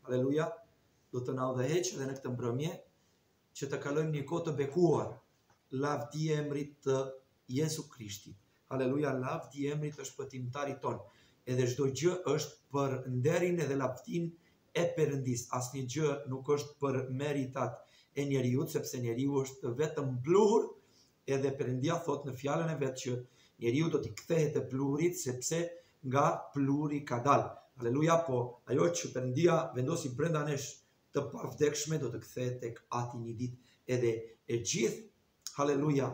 Aleluja. Do të na udhëheq edhe në këtë mbrëmje që të kalojmë një kohë të bekuar lavdi e emrit të Jesu Krishtit. Aleluja, lavdi e emrit të shpëtimtarit ton. Edhe çdo gjë është për nderin edhe lavdin e Perëndis. Asnjë gjë nuk është për meritat e njeriu, sepse njeriu është vetëm pluhur, edhe Perëndia thot në fjalën e vet që njeriu do t'i kthehet te pluhurit sepse nga pluhuri ka dalë. Aleluja, po ajo që Perëndia vendosi brenda nesh të pavdekshme do të kthehet tek Ati një ditë, edhe e gjithë, haleluja,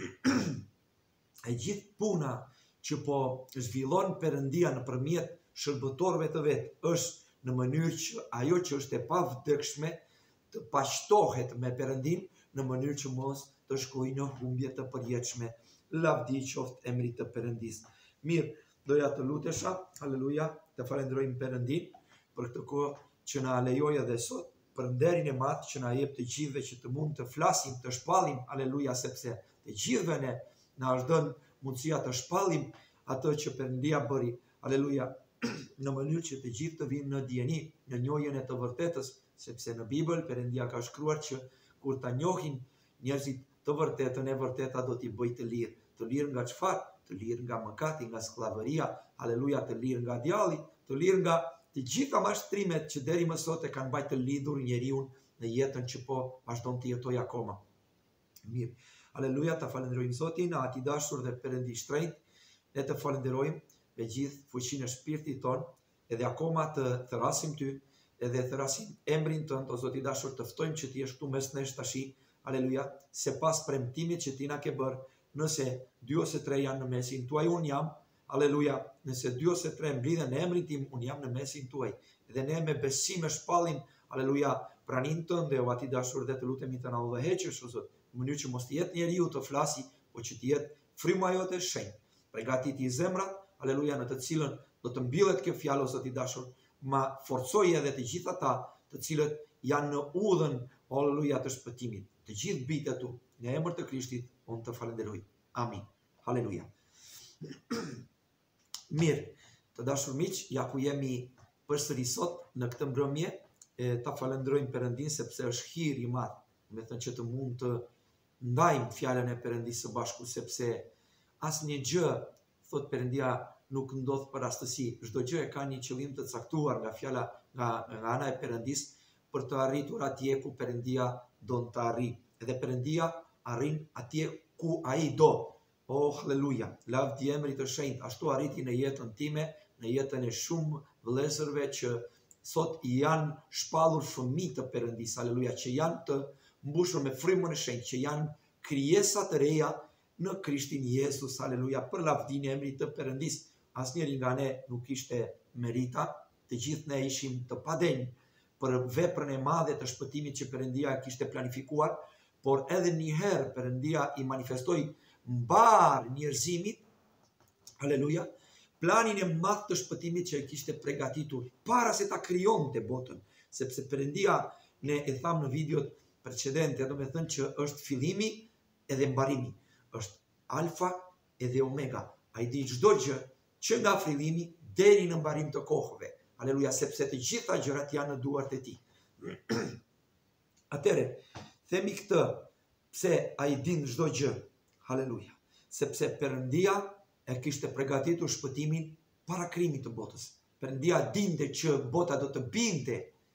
e gjithë puna që po zhvillon Perëndia nëpërmjet shërbëtorëve të vet është në mënyrë që ajo që është e pavdekshme të paqtohet me Perëndin, në mënyrë që mos të shkojë në humbje të përjetshme. Lavdi qoftë emrit të Perëndis. Mirë, doja të lutesha, haleluja, të falenderojmë Perëndin për këtë kohë që na lejoi edhe sot, për nderin e madh që na jep të gjithëve që të mund të flasim, të shpallim, aleluja, sepse të gjithëve ne na është dhënë mundësia të shpallim atë që Perëndia bëri, aleluja, në mënyrë që të gjithë të vinë në dijeni, në njohjen e të vërtetës, sepse në Bibël Perëndia ka shkruar që kur ta njohin njerëzit të vërtetën, e vërteta do t'i bëjë të lirë nga çfarë? Të lirë nga mëkati, nga skllavëria, aleluja, të lirë nga djalli, të lirë nga të gjitha mashtrimet që deri më sot e kanë bajtë të lidhur njeriu në jetën që po vazhdon të jetojë akoma. Mirë. Aleluja, ta falenderojmë Zotin, Ati dashur dhe Perëndi i shtrenjtë, ne të falenderojmë me gjithë fuqinë e shpirtit ton, edhe akoma të therasim ty, edhe therasim emrin tënd, o Zoti i dashur, të ftojmë që ti jesh këtu mes nesh tashi, aleluja, se pas premtimit që ti na ke bërë, nëse 2 ose 3 janë në mesin tuaj, unë jam, aleluja, nëse 2 ose 3 mblidhen në emrin tim, unë jam në mesin tuaj. Dhe ne me besim e shpallim, aleluja, pranin tënde, o Ati dashur, dhe të lutemi të na udhëheqësh, o Zot, në mënyrë që mos të jetë njeriu të flasi, po që të jetë fryma jote shenjtë. Përgatiti zemrat, aleluja, në të cilën do të mbillet kjo fjalë, o Zot i dashur, ma forcoj edhe të gjithë ata të cilët janë në udhën, aleluja, të shpëtimit. Të gjithë bitë tu, në emër të Krishtit, unë të falenderoj. Amin. Haleluja. Mirë, të dashur miq, ja ku jemi përsëri sot në këtë mbrëmje, ta falenderojmë Perëndin sepse është hir i madh, me thënë që të mund të ndajmë fjalën e Perëndisë së bashku, sepse asnjë gjë, thot Perëndia, nuk ndodh për rastësi. Çdo gjë e ka një qëllim të caktuar nga fjala nga ana e Perëndisë për të arritur atje ku Perëndia don të arrijë. Edhe Perëndia arrin atje ku ai do. Oh, haleluja. Lavdi emrit të shenjtë, ashtu arriti në jetën time, në jetën e shumë vëllezërve që sot janë shpallur fëmijë të Perëndisë, haleluja, që janë të mbushur me frymën e shenjtë, që janë krijesa të reja në Krishtin Jezus, haleluja, për lavdinë e emrit të Perëndisë. Asnjëri nga ne nuk ishte merita, të gjithë ne ishim të padenj për veprën e madhe të shpëtimit që Perëndia kishte planifikuar, por edhe një herë Perëndia i manifestoi mbar njerëzimit, haleluja, planin e madh të shpëtimit që e kishte përgatitur para se ta krijonte botën, sepse Perëndia, ne e tham në videot precedente, do të thënë që është fillimi edhe mbarimi, është alfa edhe omega. Ai di çdo gjë që nga fillimi deri në mbarim të kohëve. Aleluja, sepse të gjitha gjërat janë në duart e tij. Atëre, themi këtë, pse ai din çdo gjë. Haleluja. Sepse Perëndia e kishte përgatitur shpëtimin para krijimit të botës. Perëndia dinte që bota do të binte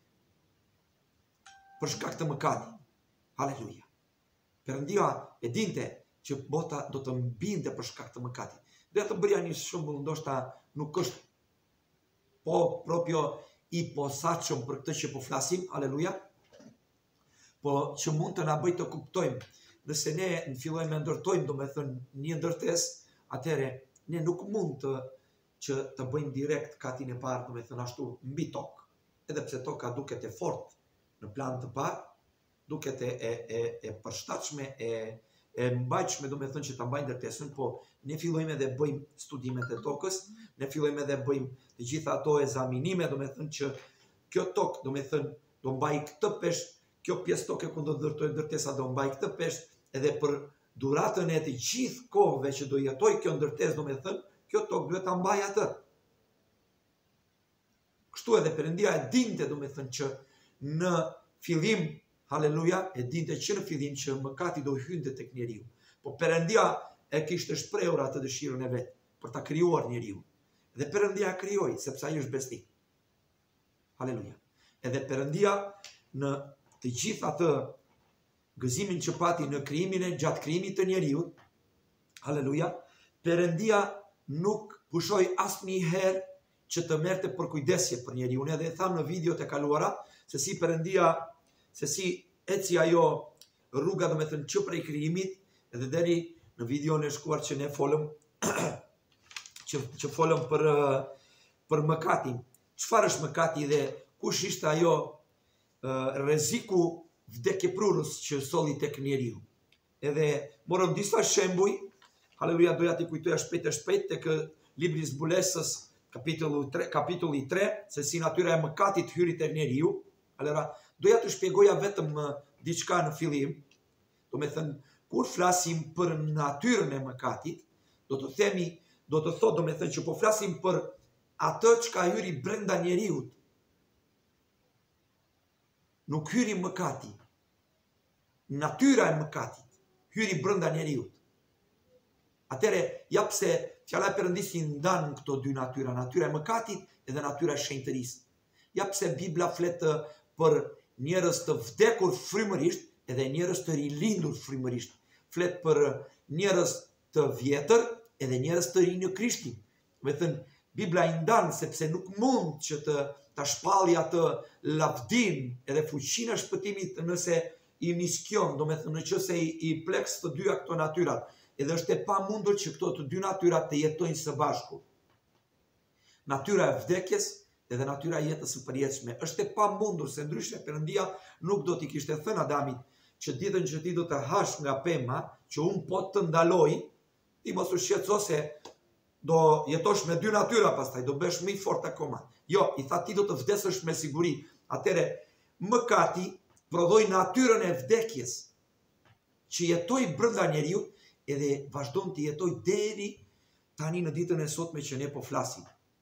për shkak të mëkatit. Haleluja. Perëndia e dinte që bota do të binte për shkak të mëkatit. Dhe të bërja një shembull, ndoshta nuk është po proprio i posaçëm për këtë që po flasim, haleluja, po që mund të na bëjë të kuptojmë. Nëse ne fillojmë të ndërtojmë, domethënë një ndërtesë, atëherë ne nuk mund që të bëjmë direkt katin e parë, domethënë ashtu mbi tokë. Edhe pse toka duket e fortë në plan të parë, duket e përshtatshme, e mbajtshme, domethënë që ta mbajë ndërtesën, po ne fillojmë edhe bëjmë studimet e tokës, ne fillojmë edhe bëjmë të gjitha ato ekzaminime, domethënë që kjo tokë, domethënë do mbajë këtë peshë, kjo pjesë toke ku do ndërtojë ndërtesa do mbajë këtë peshë, edhe për duratën e të gjithë kohëve që do jetojë kjo ndërtesë, domethënë kjo tokë duhet ta mbajë atë. Kështu edhe Perëndia e dinte domethënë që në fillim, haleluja, e dinte që në fillim që mëkati do hynte tek njeriu. Po Perëndia e kishte shprehur atë dëshirën e vet për ta krijuar njeriu. Dhe Perëndia e krijoi sepse ai është besnik. Haleluja. Edhe Perëndia në të gjithë atë gëzimin që pati në krijimin e gjatë krijimit të njeriu, haleluja, Perëndia nuk pushoi asnjëherë që të merrte për kujdesje për njeriu. Edhe e tham në videot e kaluara se si Perëndia, se si eci ajo rruga domethënë që prej krijimit edhe deri në videon e shkuar që ne folëm që folëm për mëkatin. Çfarë është mëkati dhe kush ishte ajo rreziku vdekjeprurës që solli tek njeriu. Edhe morëm disa shembuj, haleluja, doja t'i kujtoja shpejt tek libri i Zbulesës, kapitulli 3, se si natyra e mëkatit hyri tek njeriu. Allora, doja t'u shpjegoja vetëm diçka në fillim. Domethënë, kur flasim për natyrën e mëkatit, do të thotë domethënë që po flasim për atë çka hyri brenda njeriut. Nuk hyri mëkati. Natyra e mëkatit hyri brenda njeriut. Atëre, ja pse fjala e Perëndis i ndan këto dy natyra, natyra e mëkatit edhe natyra e shenjtërisë. Ja pse Bibla flet për njerëz të vdekur frymërisht edhe njerëz të rilindur frymërisht. Flet për njerëz të vjetër edhe njerëz të rinj në Krishtin. Do të thënë, Bibla i ndan sepse nuk mund që ta shpallë atë lavdin edhe fuqinë e shpëtimit nëse i miskjon, domethënë nëse i pleks të dyja këto natyrat. Edhe është e pamundur që këto të dy natyrat të jetojnë së bashku. Natyra e vdekjes edhe natyra e jetës së përjetshme. Është e pamundur se ndryshe Perëndia nuk do t'i kishte thënë Adamit që ditën që ti do të hash nga pema, që unë po të ndaloj, ti mos u shqetëso se do jetosh me dy natyra pastaj, do bësh më i fortë akoma. Jo, i tha ti do të vdesësh me siguri. Atëre, mëkati prodhoi natyrën e vdekjes që jetoi brenda njeriu edhe vazhdon të jetoj deri tani në ditën e sotme që ne po flasim.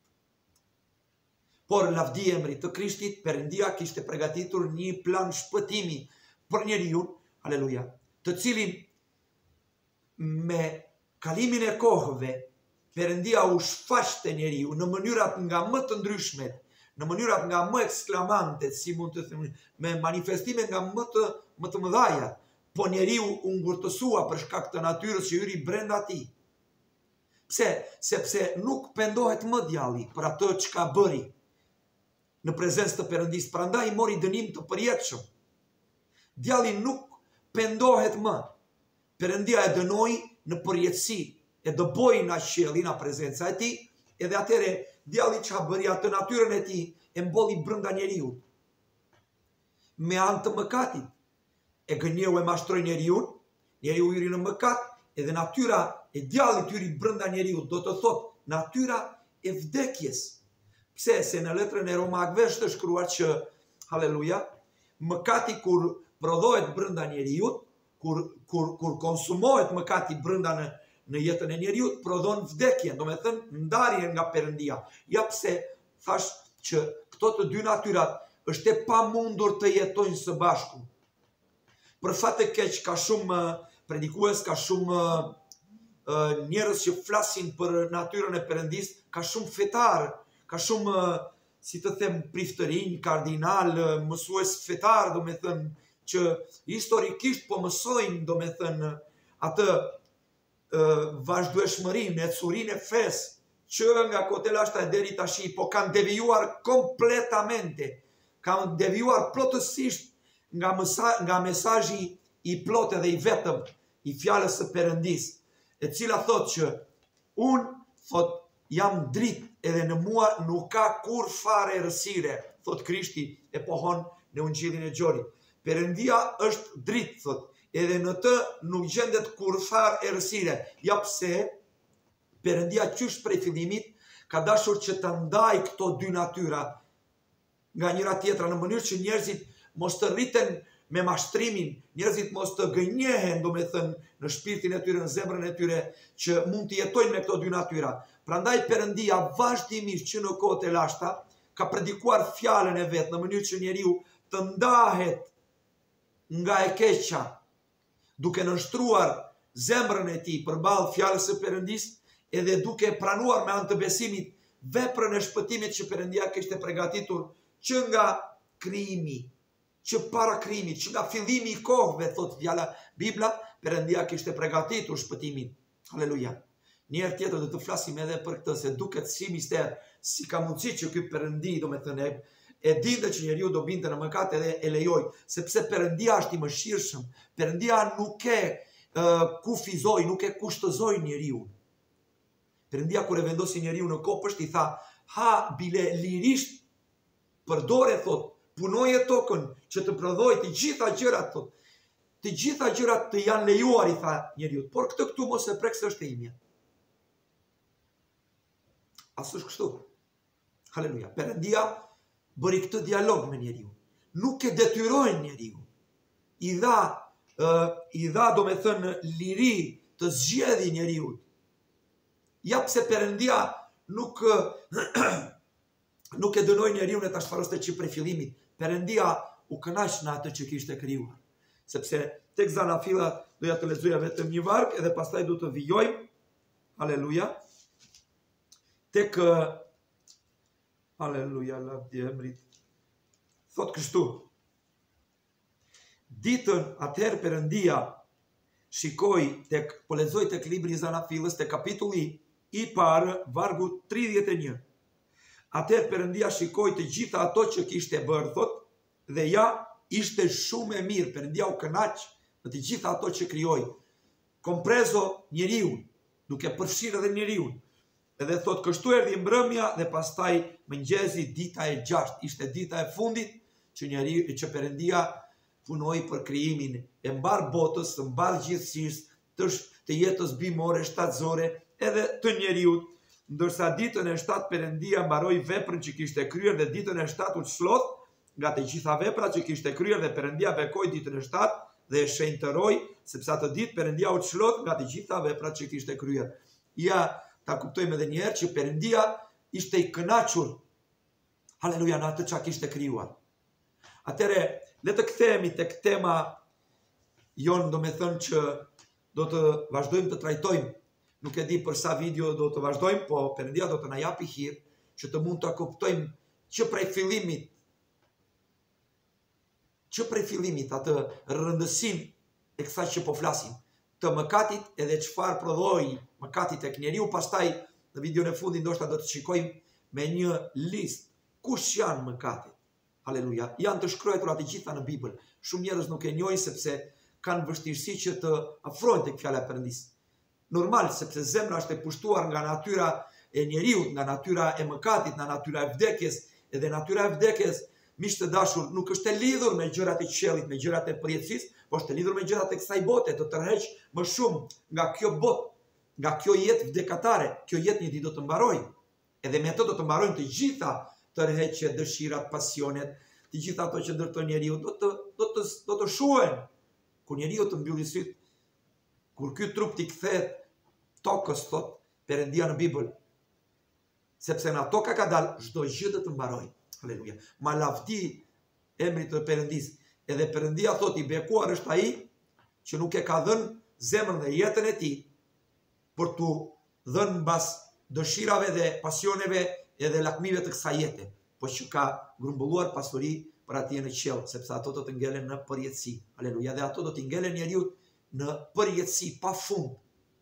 Por lavdi emrit të Krishtit, Perëndia kishte përgatitur një plan shpëtimi për njeriu, haleluja, të cilin me kalimin e kohëve Perëndia u shfaqte njeriu në mënyrat nga më të ndryshme, në mënyrat nga më eksklamante, si mund të themi, me manifestime nga më të mëdhaja. Po njeriu u ngurtësua për shkak të natyrës që hyri brenda tij. Pse? Sepse nuk pendohet më djalli për atë çka bëri në prezencë të Perëndisë, prandaj mori dënim të përjetshëm. Djalli nuk pendohet më. Perëndia e dënoi në përjetësi, e dëboi në qiellin në prezenca e tij, edhe atëre djalli çka bëri atë natyrën e tij e mbolli brenda njeriu. Me anë të mëkatit. E gënjeu e mashtroi njeriu hyri në mëkat, edhe natyra e djallit hyri brenda njeriu, do të thotë natyra e vdekjes. Pse? Se në letrën e Romakëve është shkruar që, haleluja, mëkati kur prodhohet brenda njeriu, kur konsumohet mëkati brenda në jetën e njeriu, prodhon vdekjen, domethënë ndarjen nga Perëndia. Ja pse thash që këto të dy natyrat është e pamundur të jetojnë së bashku. Për fat të keq ka shumë predikues, ka shumë njerëz që flasin për natyrën e Perëndisë, ka shumë fetar, ka shumë, si të them, priftërinj, kardinal, mësues fetar, domethënë, që historikisht po mësojnë, domethënë, atë vazhdueshmërinë, ecurinë e fesë, që nga kotelashta e deri tashi, po kanë devijuar kompletamente, kanë devijuar plotësisht nga mesazhi i plotë dhe i vetëm i fjalës së Perëndisë, e cila thotë që unë jam dritë edhe në mua nuk ka kur fare errësire, thotë Krishti e pohon në Ungjillin e Gjorit. Perëndia është dritë, thotë, edhe në të nuk gjendet kur fare errësire. Ja pse Perëndia qysh prej fillimit ka dashur që të ndaj këto dy natyra nga njëra tjetra në mënyrë që njerëzit mos të rriten me mashtrimin, njerëzit mos të gënjehen, domethënë, në shpirtin e tyre, në zemrën e tyre, që mund të jetojnë me këto dy natyra. Prandaj Perëndia vazhdimisht që në kohët e lashta ka predikuar fjalën e vet në mënyrë që njeriu të ndahet nga e keqja, duke nënshtruar zemrën e tij përballë fjalës së Perëndis, edhe duke pranuar me anë të besimit veprën e shpëtimit që Perëndia kishte përgatitur që nga krijimi, që para krijimit, që nga fillimi i kohëve, thot fjala Bibla, Perëndia kishte përgatitur shpëtimin. Haleluja. Një herë tjetër do të flasim edhe për këtë, se duket si mister, si ka mundësi që ky Perëndi, domethënë, e dinte që njeriu do binte në mëkat edhe e lejoi, sepse Perëndia është i mëshirshëm. Perëndia nuk e kufizoi, nuk e kushtozoi njeriu. Perëndia kur e vendosi njeriu në kopësht i tha: "Ha bile lirisht, përdore, thot, punoje tokën që të prodhoj të gjitha gjërat, thot. Të gjitha gjërat të janë lejuar", i tha njeriu, "por këtë këtu mos e prek, se është e imja." Asë është kështu. Haleluja. Perëndia bëri këtë dialog me njeriu. Nuk e detyrojnë njeriu. I dha domethënë liri të zgjedhë njeriu. Ja pse Perëndia nuk e dënoi njeriu në ta çfarëste që prej fillimit. Perëndia u kënaq në atë që kishte krijuar. Sepse tek Zanafilla doja të lexoja vetëm një varg edhe pastaj do të vijojmë. Haleluja. Tek Haleluja, lavdi emrit. Thot kështu: ditën atëherë Perëndia shikoi po lexoj tek libri i Zanafillës, tek kapitulli i parë, vargu 31. Atëherë Perëndia shikoi të gjitha ato që kishte bërë, thot, dhe ja ishte shumë e mirë. Perëndia u kënaq në të gjitha ato që krijoi. Komprezo njeriu, duke përfshirë edhe njeriu. Edhe thot, kështu erdhi mbrëmja dhe pastaj mëngjesi, dita e 6, ishte dita e fundit që Perëndia punoi për krijimin e mbar botës, të mbar gjithësisë, të jetës bimore, shtatzore, edhe të njeriu. Ndërsa ditën e 7 Perëndia mbaroi veprën që kishte kryer dhe ditën e 7 u çlodh nga të gjitha veprat që kishte kryer dhe Perëndia bekoi ditën e 7 dhe e shenjtëroi, sepse atë ditë Perëndia u çlodh nga të gjitha veprat që kishte kryer. Ja ta kuptojmë edhe një herë që Perëndia ishte i kënaqur, haleluja, në atë që kishte krijuar. Atëre, le të kthehemi tek tema jon, domethënë që do të vazhdojmë të trajtojmë. Nuk e di për sa video do të vazhdojmë, po Perëndia do të na japi hir që të mund të kuptojmë që prej fillimit atë rëndësinë e kësaj që po flasim, të mëkatit edhe çfarë prodhoi mëkati tek njeriu. Pastaj në videon e fundit ndoshta do të shikojmë me një listë kush janë mëkatet. Haleluja. Janë të shkruar të gjitha në Bibël. Shumë njerëz nuk e njohin sepse kanë vështirësi që të afrohen tek fjala e Perëndis. Normal, sepse zemra është e pushtuar nga natyra e njeriu, nga natyra e mëkatit, nga natyra e vdekjes, edhe natyra e vdekjes, miq të dashur, nuk është e lidhur me gjërat e qiellit, me gjërat e përjetësisë, por është e lidhur me gjërat e kësaj bote, të tërheq më shumë nga kjo botë, nga kjo jetë vdekatare. Kjo jetë një ditë do të mbarojë. Edhe me ato do të mbarojnë të gjitha tërheqjet, dëshirat, pasionet, të gjitha ato që ndërton njeriu do të shuhen. Kur njeriu të mbylli syt, kur ky trup t'i kthehet tokës, thot Perëndia në Bibël, sepse në toka ka dalë çdo gjë do të mbarojë. Haleluja. Ma lavdi emrit të Perëndis. Edhe Perëndia thot, i bekuar është ai që nuk e ka dhënë zemrën dhe jetën e tij për t'u dhënë mbas dëshirave dhe pasioneve edhe lakmive të kësaj jete, po që ka grumbulluar pasuri për atje në qiell, sepse ato do të ngelen në përjetësi. Haleluja. Dhe ato do të ngelen njeriu në përjetësi pa fund.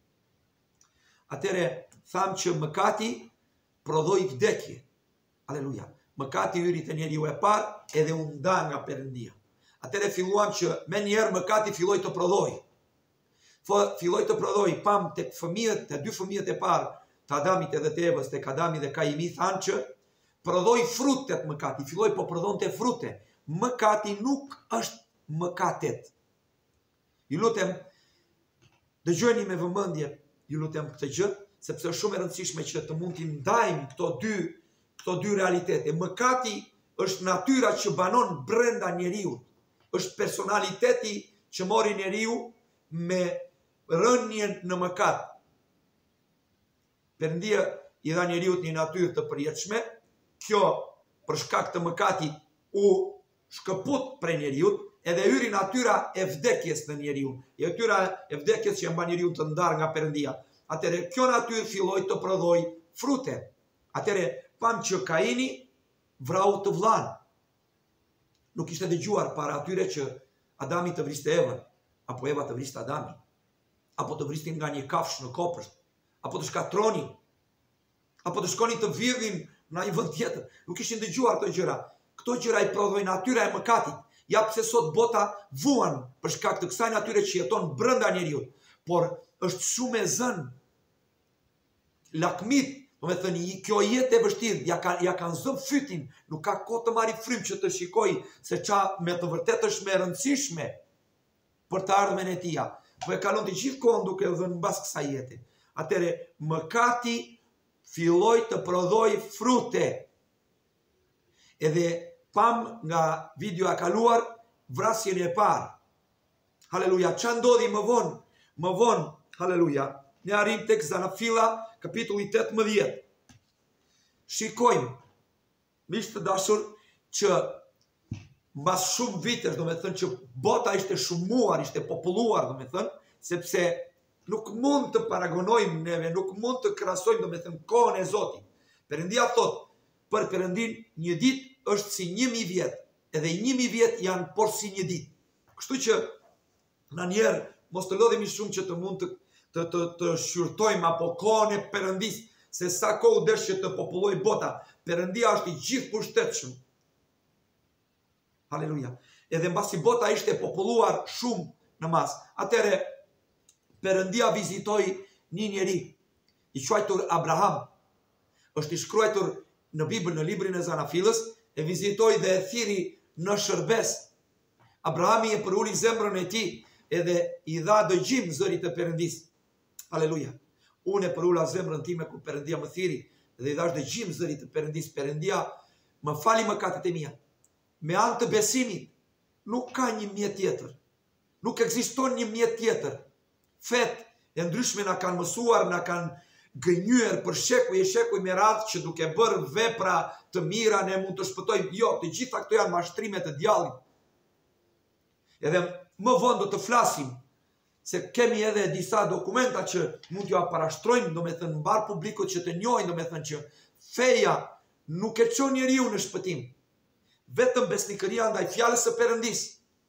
Atëre tham që mëkati prodhoi vdekje. Haleluja. Mëkati hyri te njeriu e parë edhe u nda nga Perëndia. Atëre filluam që me njerë mëkati filloi të prodhoi. Filloi të prodhoi, pam tek fëmijët, te dy fëmijët e parë, të Adamit edhe të Evës, tek Adami dhe Kaini, thanë që prodhoi frutet mëkati, filloi po prodhonte frute. Mëkati nuk është mëkatet. Ju lutem, dëgjoni me vëmendje, ju lutem këtë gjë, sepse është shumë e rëndësishme që të mund t'i ndajmë këto dy realitete. Mëkati është natyra që banon brenda njeriu, është personaliteti që mori njeriu me rënien në mëkat. Perëndia i dha njeriu një natyrë të përjetshme. Kjo për shkak të mëkatit u shkëput prej njeriut, edhe hyri natyra e vdekjes në njeriu. Natyra e vdekjes që e mban njeriu të ndarë nga Perëndia. Atëre kjo natyrë filloi të prodhoi frute. Atëre pam që Kaini vrau të vllain. Nuk ishte dëgjuar para atyre që Adami të vriste Evën, apo Eva të vriste Adamin, apo të vristin nga një kafshë në kopësht, apo të shkatronin, apo të shkonin të vjedhin në një vend tjetër. Nuk ishin dëgjuar këto gjëra. Këto gjëra i prodhoi natyra e mëkatit. Ja pse sot bota vuan për shkak të kësaj natyre që jeton brenda njeriu, por është shumë e zënë. Lakmit, do të thënë, kjo jetë e vështirë, ja kanë zënë fytin, nuk ka kohë të marrë frym që të shikoj se ça me të vërtetë është më e rëndësishme për të ardhmen e tij. Po e kalon të gjithë kohën duke dhënë mbas kësaj jete. Atëre mëkati filloi të prodhoi frute. Edhe pam nga video e kaluar vrasjen e parë. Haleluja. Ç'a ndodhi më vonë? Më vonë, haleluja, ne arrim tek Zanafilla, kapitulli 18. Shikojmë, miq të dashur, që mbas shumë vitesh, do me thënë që bota ishte shumuar, ishte populluar, do me thënë, sepse nuk mund të paragonojmë neve, nuk mund të krahasojmë, do me thënë, kohën e Zotit. Perëndia thot, për Perëndin një ditë është si 1000 vjet, edhe 1000 vjet janë por si një ditë. Kështu që në njerë mos të lodhemi shumë që të mund të shqyrtojmë apo kohën e Perëndis, se sa kohë desh që të populloj bota. Perëndia është i gjithë pushtetshëm. Haleluja. Edhe mbasi bota ishte populluar shumë në mas, atëre Perëndia vizitoi një njeri i quajtur Abraham. Është i shkruar në Bibël, në librin e Zanafilës, e vizitoi dhe e thiri në shërbes. Abrahami e përuli zemrën e tij edhe i dha dëgjim zërit të Perëndis. Haleluja. Unë e përula zemrën time ku Perëndia më thiri dhe i dhash dëgjim zërit të Perëndis. Perëndia më fali mëkatet e mia. Me anë të besimit nuk ka një mjet tjetër. Nuk ekziston një mjet tjetër. Fet e ndryshme na kanë mësuar, na kanë gënyer për shekuj me radhë që duke bërë vepra të mira ne mund të shpëtojmë. Jo, të gjitha këto janë mashtrime të djallit. Edhe më vonë do të flasim se kemi edhe disa dokumenta që mund t'ju parashtrojmë, do me thënë mbar publikut që të njohin, do me thënë që feja nuk e çon njeriu në shpëtim. Vetëm besnikëria ndaj fjalës së Perëndis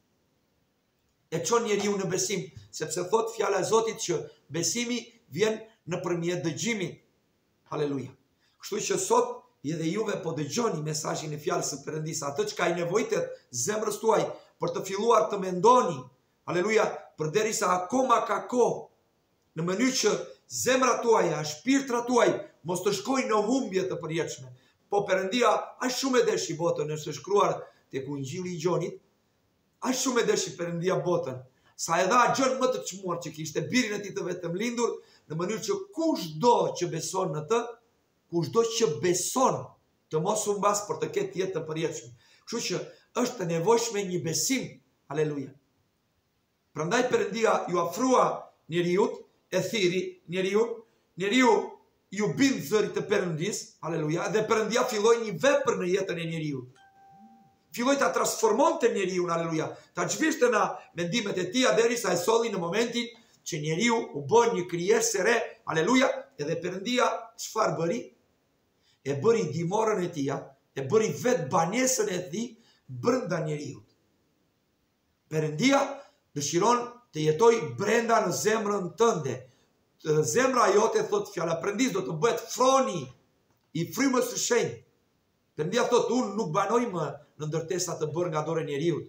e çon njeriu në besim, sepse thot fjala e Zotit që besimi vjen nëpërmjet dëgjimit. Haleluja. Kështu që sot edhe juve po dëgjoni mesazhin e fjalës së Perëndis, atë që ka i nevojitet zemrës tuaj për të filluar të mendoni. Haleluja, përderisa akoma ka kohë, në mënyrë që zemra tuaja, shpirtrat tuaj mos të shkojnë në humbje të përjetshme. Po Perëndia aq shumë e deshi botën, është shkruar tek Ungjilli i Gjonit, aq shumë e deshi Perëndia botën, sa e dha gjën më të çmuar që kishte birin e tij të vetëm lindur, në mënyrë që kushdo që beson në të, kushdo që beson të mos u mbas për të ketë jetë të përjetshme. Kështu që është e nevojshme një besim. Haleluja. Prandaj Perëndia ju afrua njeriut, e thiri njeriu ju bind zërit të Perëndis, haleluja, dhe Perëndia filloi një vepër në jetën e njeriut. Filloi ta transformonte njeriun, haleluja, ta zhvishte në mendimet e tij derisa e solli në momentin që njeriu u bën një krijesë e re, haleluja, edhe Perëndia çfarë bëri? E bëri dimorën e tij, e bëri vetë banesën e tij brenda njeriut. Perëndia dëshiron të jetoj brenda në zemrën tënde. Zemra jote, thot fjala Perëndis, do të bëhet froni i frymës së shenjtë. Perëndia thot, unë nuk banoj më në ndërtesa të bërë nga dorë e njeriut.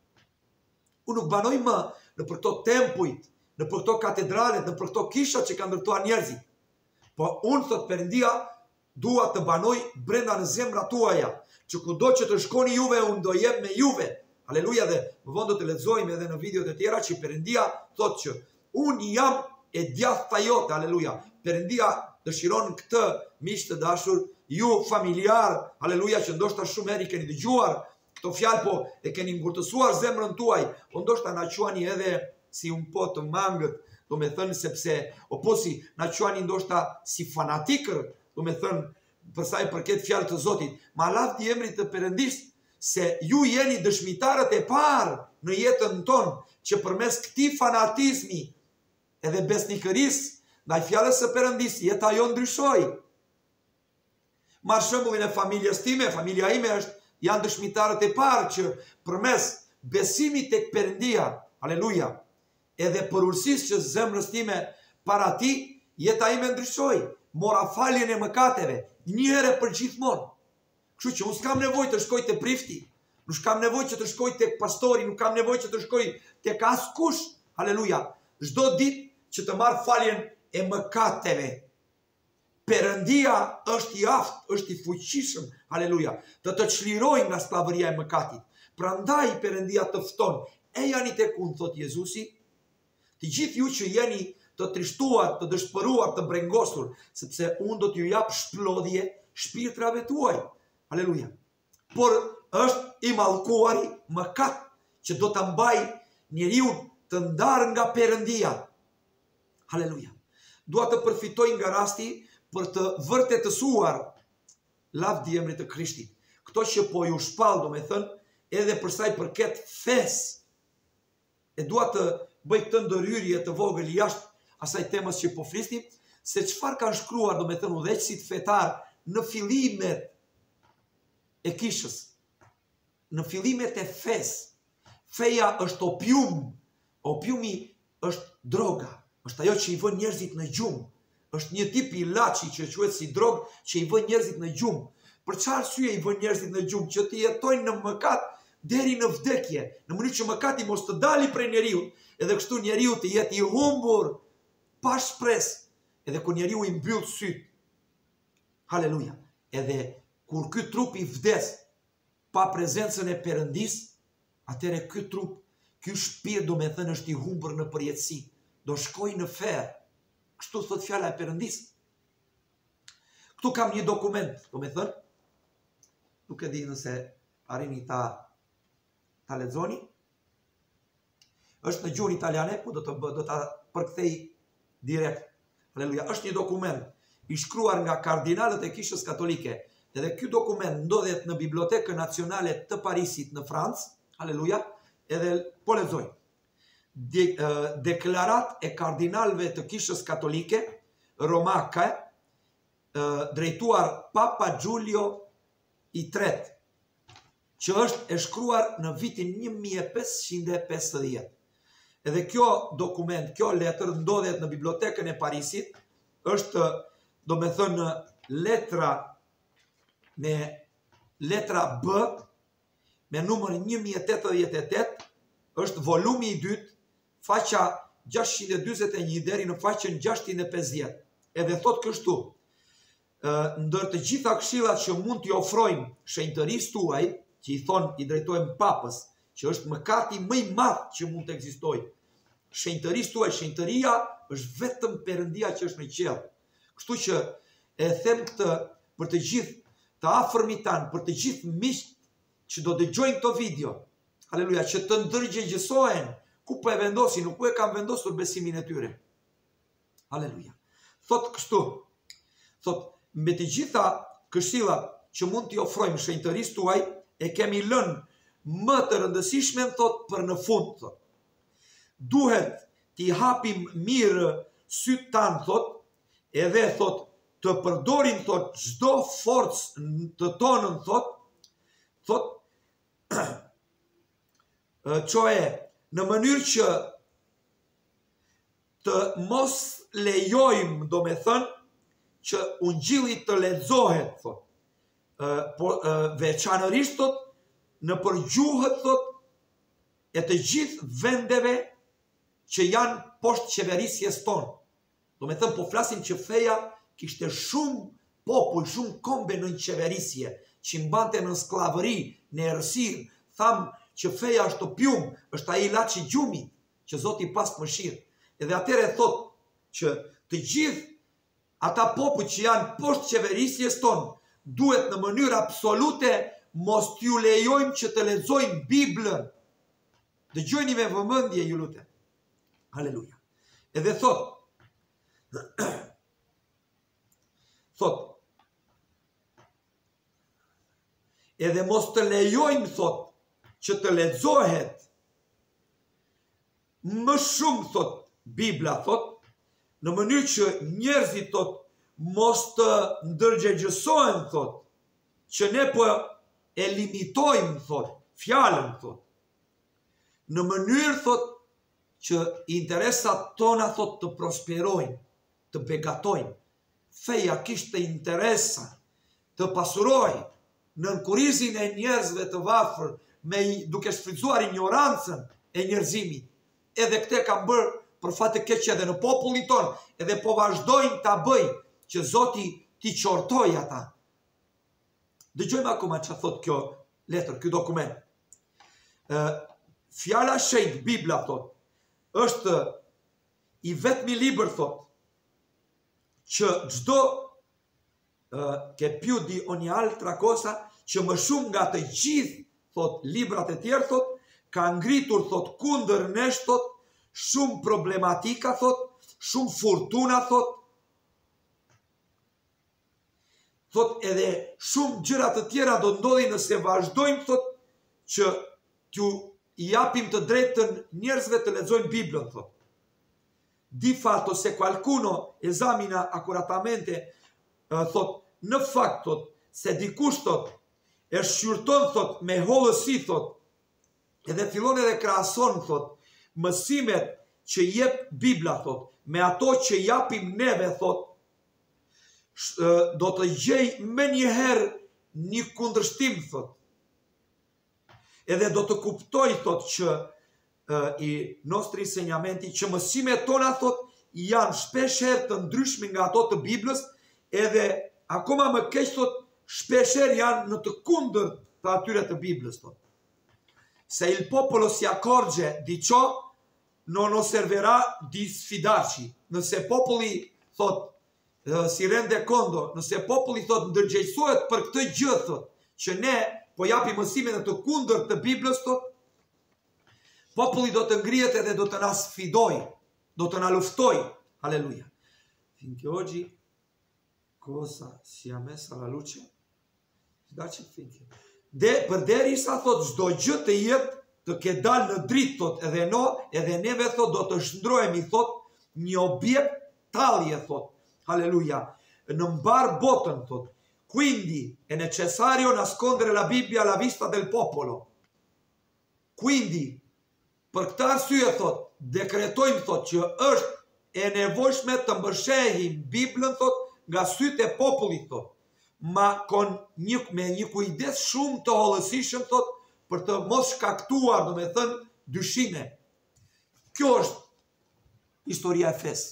Unë nuk banoj më në për këto tempujt, në për këto katedralet, në për këto kishat që kanë ndërtuar njerëzit. Po unë, thot Perëndia, dua të banoj brenda në zemrat tuaja, që kudo që të shkoni juve, unë do jem me juve. Haleluja, dhe më vonë do të lexojmë edhe në videot e tjera që Perëndia thot që unë jam e djathta jote, haleluja. Perëndia dëshiron këtë, miq të dashur, ju familjar, haleluja, që ndoshta shumë herë keni dëgjuar këto fjalë, po e keni ngurtësuar zemrën tuaj, po ndoshta na quani edhe si un po të mangët, do me thënë, sepse, o po si na quani ndoshta si fanatikër, do me thënë, përsaj përket fjalë të Zotit, ma lavdi emrit të Perëndis, se ju jeni dëshmitarët e parë në jetën tonë, që përmes këtij fanatizmi edhe besnikërisë ndaj fjalës së Perëndis, jeta jo ndryshoi. Marr shembullin e familjes time, familja ime janë dëshmitarët e parë që përmes besimit tek Perëndia, aleluja, edhe për urësisë që zemrës time para tij, jeta ime ndryshoi. Mora faljen e mëkateve, një herë për gjithmonë. Kështu që unë s'kam nevojë të shkoj te prifti, nuk kam nevojë që të shkoj tek pastori, nuk kam nevojë që të shkoj tek askush, aleluja, çdo ditë që të marr faljen e mëkateve. Perëndia është i aftë, është i fuqishëm, aleluja, të të çlirojë nga skllavëria e mëkatit. Prandaj Perëndia të fton, e jani tek unë, thot Jezusi, të gjithë ju që jeni të trishtuar, të dëshpëruar, të brengosur, sepse unë do t'ju jap shplodhje shpirtrave tuaj. Aleluja. Por është i mallkuari mëkat që do ta mbaj njeriu të ndarë nga Perëndia. Aleluja. Dua të përfitoj nga rasti për të vërtetësuar lavdi emrit të Krishtit. Kto që po ju shpall, domethënë, edhe për sa i përket fesë. E dua të bëj këtë ndërhyrje të vogël jashtë asaj temës që po flisnim, se çfarë kanë shkruar, domethënë, udhëheqësit fetar në fillimet e kishës, në fillimet e fesë. Feja është opium, opiumi është droga, është ajo që i vën njerëzit në gjumë, është një tip i ilaçi që quhet si drogë që i vën njerëzit në gjumë. Për çfarë arsye i vën njerëzit në gjumë? Që të jetojnë në mëkat deri në vdekje, në mënyrë që mëkati mos të dali prej njeriu, edhe kështu njeriu të jetë i humbur, pa shpresë, edhe kur njeriu i mbyll syt. Haleluja. Edhe kur ky trup i vdes pa prezencën e Perëndis, atëre ky trup, ky shpirt, domethënë, është i humbur në përjetësi. Do shkojë në ferr. Kështu thot fjala e Perëndis. Këtu kam një dokument, domethënë, nuk e di nëse arrini ta lexoni. Është në gjuhën italiane, ku do ta përkthej direkt. Aleluja. Është një dokument i shkruar nga kardinalët e Kishës Katolike. Edhe ky dokument ndodhet në Bibliotekën Nacionale të Parisit në Francë. Aleluja. Edhe po lexoj. Deklarat e kardinalëve të Kishës Katolike Romake, drejtuar Papa Giulio III, që është e shkruar në vitin 1550. Edhe kjo dokument, kjo letër ndodhet në Bibliotekën e Parisit, është, domethënë, letra B me numër 1088, është volumi i dytë, faqa 641 deri në faqen 650. Edhe thot kështu: ndër të gjitha këshillat që mund t'i ofrojmë shenjtërisë tuaj, që i thon, i drejtojmë papës, që është mëkati më i madh që mund të ekzistojë. Shenjtërisë tuaj, shenjtëria është vetëm Perëndia që është në qiell. Kështu që e them këtë për të gjithë të afërmit tan, për të gjithë miqt që do dëgjojnë këto video. Aleluja, që të ndërgjegjesohen ku po e vendosin, ku e kanë vendosur besimin e tyre. Aleluja. Thot kështu. Thot, me të gjitha këshillat që mund t'i ofrojmë shenjtërisë tuaj, e kemi lënë më të rëndësishmen, thot, për në fund, thot. Duhet t'i hapim mirë syt tan, thot, edhe, thot, të përdorin, thot, çdo forcë të tonën, thot, çoe, në mënyrë që të mos lejojmë, domethënë, që ungjilli të lexohet, thot, veçanërisht, thot, në përgjuhët, thot, e të gjithë vendeve që janë poshtë qeverisjes tonë. Domethënë, po flasim që feja kishte shumë popull, shumë kombe në qeverisje, që mbante në sklavëri, në errësirë. Tham që feja është opium, është ai ilaçi i gjumit, që Zoti pas mëshirë. Edhe atëre thot që të gjithë ata popull që janë poshtë qeverisjes tonë, duhet në mënyrë absolute mos t'ju lejojmë që të lexojmë Biblën. Dëgjojini me vëmendje, ju lutem. Haleluja. Edhe thot, edhe mos të lejojmë, thot, që të lexohet më shumë, thot, Bibla, thot, në mënyrë që njerëzit, thot, mos të ndërgjegjësohen, thot, që ne po e limitojmë, thot, fjalën, thot, në mënyrë, thot, që interesat tona, thot, të prosperojnë, të begatojnë. Feja kishte interesa të pasurojë në kurizin e njerëzve të varfër, duke shfrytzuar ignorancën e njerëzimit. Edhe këte kam bërë për fat të keq edhe në popullin ton, edhe po vazhdojnë ta bëjnë që Zoti t'i qortoj ata. Dëgjojmë akoma çfarë thot kjo letër, ky dokument. Fjala shenjtë, Bibla, thot, është i vetmi libër, thot, që çdo che più di ogni altra cosa, që më shumë nga të gjithë, thot, librat e tjerë, thot, ka ngritur, thot, kundër nesh, thot, shumë problematika, thot, shumë furtuna, thot, edhe shumë gjëra të tjera do ndodhin nëse vazhdojmë, thot, që t'ju japim të drejtën njerëzve të lexojnë Biblën, thot. Di fatto se qualcuno esamina accuratamente, thot, në fakt, thot, se dikush, thot, e shqyrton, thot, me hollësi, thot, edhe fillon edhe krahason, thot, mësimet që jep Bibla, thot, me ato që japim neve, thot, do të gjej me njëherë një kundërshtim, thot. Edhe do të kuptoj, thot, që i nostri insegnamenti, që mësimet tona, thot, janë shpesher të ndryshme nga ato të Biblës, edhe akoma më keq, thot, shpesher janë në të kundër të atyre të Biblës, thot. Se il popolo si accorge di ciò, non osserverà di sfidarci. Nëse populli, thot, si rende kondo, nëse populli, thot, ndërgjegjësohet për këtë gjë, thot, që ne po japim mësime në të kundër të Biblës, thot, populli do të ngrihet edhe do të na sfidoj, do të na luftoj. Alleluia. Finché oggi cosa sia messa alla luce, daci finché. Përderisa, thot, çdo gjë të jetë të ke dalë në dritë, thot, edhe neve, thot, do të shndrohemi, thot, një objekt tallje, thot. Alleluia. Në mbar botën, thot. Quindi è necessario nascondere la Bibbia alla vista del popolo. Quindi, për këtë arsye, thot, dekretojmë, thot, që është e nevojshme të mbëshehim Biblën, thot, nga sytë e popullit, thot, me një kujdes shumë të hollësishëm, thot, për të mos shkaktuar, do me thënë, dyshime. Kjo është historia e fesë.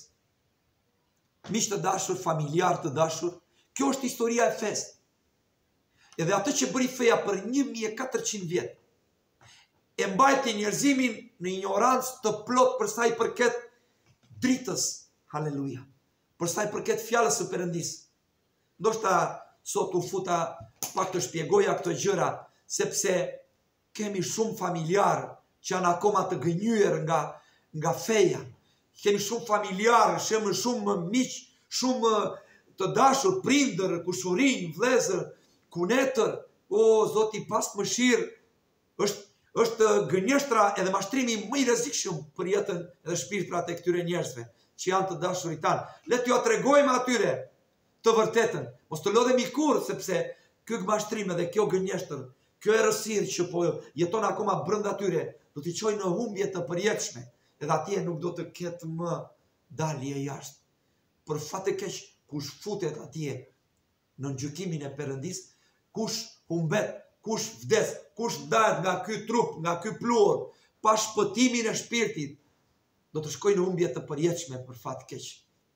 Miq të dashur, familjar të dashur, kjo është historia e fesë. Edhe atë që bëri feja për 1400 vjet, e mbajti njerëzimin në ignorancë të plot për sa i përket dritës. Halleluja. Për sa i përket fjalës së Perëndis. Ndoshta sot u futa pak të shpjegoja këto gjëra, sepse kemi shumë familjarë që janë akoma të gënjyer nga feja. Kemi shumë familjarë, shumë miq, shumë të dashur, prindër, kushurinj, vëllezër, kunetër. O, Zoti pas mëshirë, është gënjeshtra edhe mashtrimi më i rrezikshëm për jetën edhe shpirtrat e këtyre njerëzve që janë të dashurit tanë. Le t'ju tregojmë atyre të vërtetën. Mos të lodhemi kurrë, sepse ky mashtrim edhe kjo gënjeshtër, kjo errësirë që po jeton akoma brenda tyre, do t'i çojë në humbje të përjetshme, edhe atje nuk do të ketë më dalje jashtë. Për fat të keq, kush futet atje në gjykimin e Perëndis, kush humbet, kush vdes, kush ndahet nga ky trup, nga ky pluhur, pa shpëtimin e shpirtit, do të shkojë në humbje të përjetshme për fat të keq.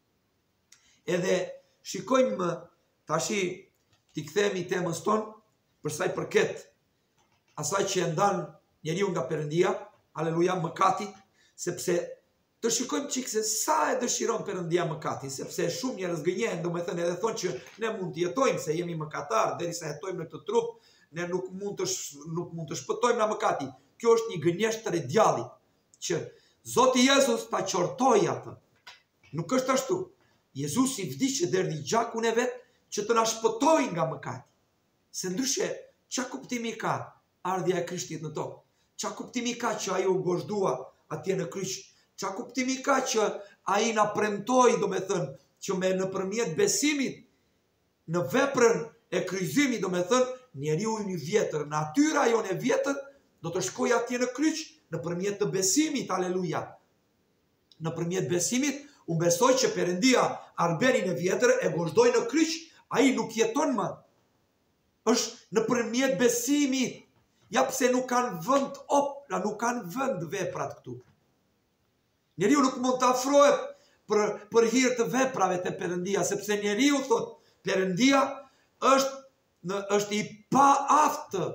Edhe shikojmë tashi, t'i kthehemi temës tonë, për sa i përket asaj që e ndan njeriu nga Perëndia, aleluja, mëkatit, sepse të shikojmë çik se sa e dëshiron Perëndia mëkatin, sepse shumë njerëz gënjehen, domethënë edhe thonë që ne mund të jetojmë se jemi mëkatar, derisa jetojmë në këtë trup, ne nuk mund të shpëtojmë nga mëkati. Kjo është një gënjeshtër e djallit, që Zoti Jezus ta qortoi atë. Nuk është ashtu. Jezusi vdiqi deri në gjakun e vet që të na shpëtojë nga mëkati. Se ndryshe Qa kuptimi ka ardhja e Krishtit në tokë? Qa kuptimi ka që ai u gozhdua atje në kryq? Qa kuptimi ka që ai na premtoi, do me thënë, që me nëpërmjet besimit në veprën e kryqëzimit, do me thënë, njeriu i vjetër, natyra jonë e vjetër, do të shkojë atje në kryq nëpërmjet të besimit, aleluja. Nëpërmjet besimit, unë besoj që Perëndia arberin e vjetër e gozhdoi në kryq, ai nuk jeton më. Është nëpërmjet besimit. Ja pse nuk kanë vend nuk kanë vend veprat këtu. Njeriu nuk mund të afrohet për hir të veprave të Perëndia, sepse njeriu thot, Perëndia është i paaftë.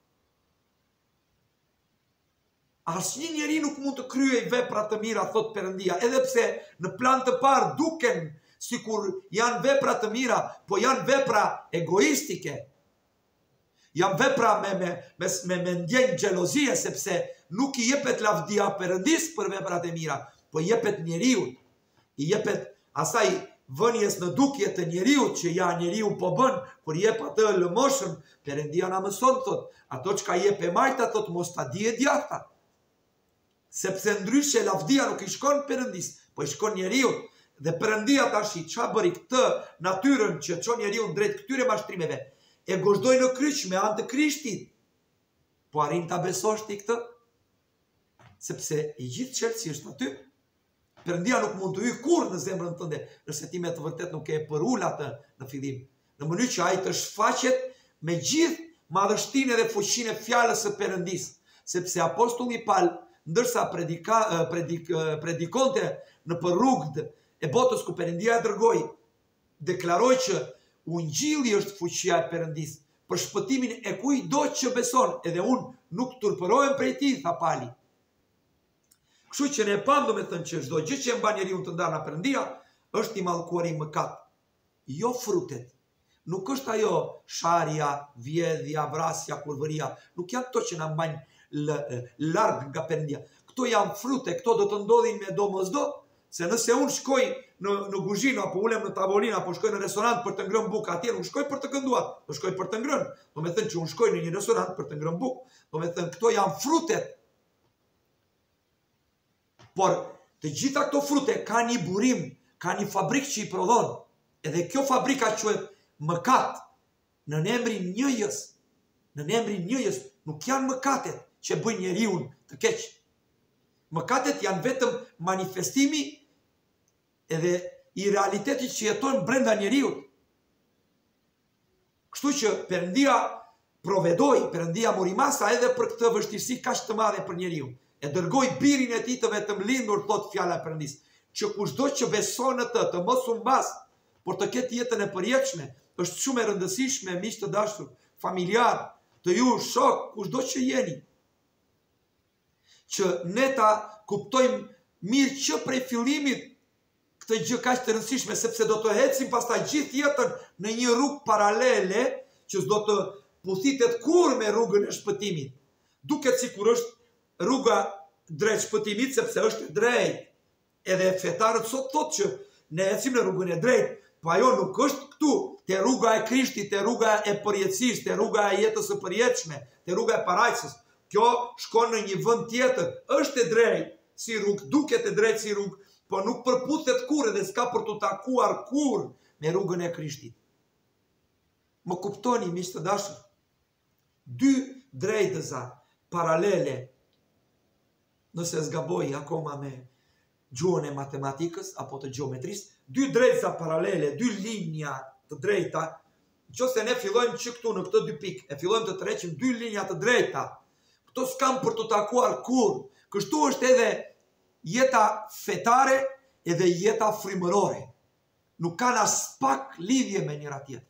Asnjë njeri nuk mund të kryej vepra të mira, thot Perëndia, edhe pse në plan të parë duken sikur janë vepra të mira, po janë vepra egoistike. Janë vepra me ndjenjë xhelozie, sepse nuk i jepet lavdia Perëndis për veprat e mira, po jepet njeriut. I jepet asaj vënjes në dukje të njeriut, që ja njeriu po bën, kur jep atë lëmoshën, Perëndia na mëson, thot, ato çka jep e majta, thot, mos ta dihet djatha. Sepse ndryshe lavdia nuk i shkon Perëndis, po i shkon njeriut. Dhe Perëndia tash ç'a bëri këtë natyrën që çon njeriu drejt këtyre mashtrimeve, e gozhdoi në kryq me anë të Krishtit. Po arrin ta besosh ti këtë? Sepse i gjithë çelësi është aty. Perëndia nuk mund të hyjë kurrë në zemrën tënde, nëse ti me të vërtet nuk e përul atë në fillim. Në mënyrë që ai të shfaqet me gjithë madhështinë dhe fuqinë e fjalës së Perëndis. Sepse apostulli Paul, ndërsa predikonte në rrugët e botës ku Perëndia e dërgoi, deklaroi që Ungjilli është fuqia e Perëndis për shpëtimin e kujdo që beson, edhe unë nuk turpërohem prej tij, tha Pali. Kështu që ne pam, do me thënë, që çdo gjë që mban njeriu të ndarë nga Perëndia është i mallkuar i mëkat. Jo frutet. Nuk është ajo sharja, vjedhja, vrasja, kurvëria. Nuk janë ato që na mbajnë larg nga Perëndia. Këto janë frute, këto do të ndodhin me domosdo, se nëse unë shkoj në kuzhinë, apo ulem në tavolinë, apo shkoj në restorant për të ngrënë bukë, atje nuk shkoj për të kënduar, do shkoj për të ngrënë. Do me thënë që unë shkoj në një restorant për të ngrënë bukë. Do me thënë, këto janë frutet. Por të gjitha këto frute ka një burim, ka një fabrikë që i prodhon. Edhe kjo fabrika quhet mëkat. Në emrin njëjës. Në emrin njëjës nuk janë mëkatet që bëjnë njeriu të keq. Mëkatet janë vetëm manifestimi edhe i realitetit që jeton brenda njeriut. Kështu që Perëndia provedoi, Perëndia mori masa edhe për këtë vështirësi kaq të madhe për njeriu. E dërgoi birin e tij të vetëm lindur, thot fjala e Perëndis, që kushdo që beson në të mos u mbas, por të ketë jetën e përjetshme. Është shumë e rëndësishme, miq të dashur, familjar, të ju shok, kushdo që jeni, që ne ta kuptojmë mirë që prej fillimit këtë gjë kaq të rëndësishme, sepse do të ecim pastaj gjithë jetën në një rrugë paralele që s'do të puthitet kurrë me rrugën e shpëtimit. Duket sikur është rruga drejt shpëtimit, sepse është e drejtë. Edhe fetarët sot thotë që ne ecim në rrugën e drejtë, po ajo nuk është këtu, te rruga e Krishtit, te rruga e përjetësisë, te rruga e jetës së përjetshme, te rruga e parajsës. Kjo shkon në një vend tjetër, është e drejtë si rrugë, duket e drejtë si rrugë, po nuk përputhet kurrë dhe s'ka për të takuar kurrë me rrugën e Krishtit. Më kuptoni, miq të dashur, dy drejtëza paralele, nëse zgaboj akoma me gjuhën e matematikës apo të gjeometrisë, dy drejtëza paralele, dy linja të drejta, nëse ne fillojmë që këtu në këtë dy pikë, e fillojmë të tërheqim dy linja të drejta, këto s'kan për të takuar kurrë. Kështu është edhe jeta fetare edhe jeta frymërore. Nuk kanë as pak lidhje me njëra tjetër.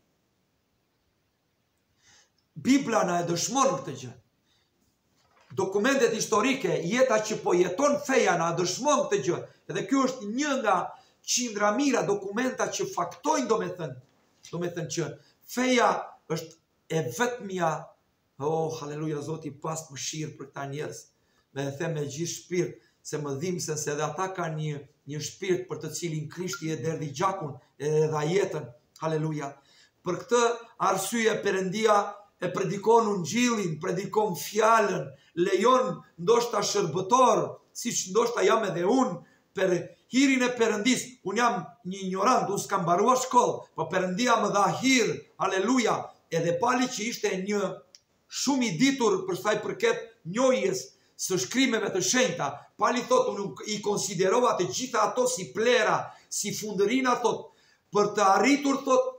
Bibla na e dëshmon këtë gjë. Dokumentet historike, jeta që po jeton feja na dëshmon këtë gjë. Edhe kjo është një nga qindra mira dokumenta që faktojnë, do me thënë që feja është e vetmja. Oh, haleluja, Zoti pas mëshirë për këta njerëz. Me e them me gjithë shpirt, se më dhimbsen se edhe ata kanë një shpirt për të cilin Krishti e derdhi gjakun edhe dha jetën. Haleluja. Për këtë arsye Perëndia e predikon ungjillin, predikon fjalën, lejon ndoshta shërbëtor, siç ndoshta jam edhe unë, për hirin e Perëndis. Unë jam një ignorant, unë s'kam mbaruar shkollë, po Perëndia më dha hir, haleluja, edhe pali që ishte një shumë i ditur për sa i përket njohjes së shkrimeve të shenjta. Pali thot, unë i konsiderova të gjitha ato si plera, si fundërina, thot, për të arritur, thot,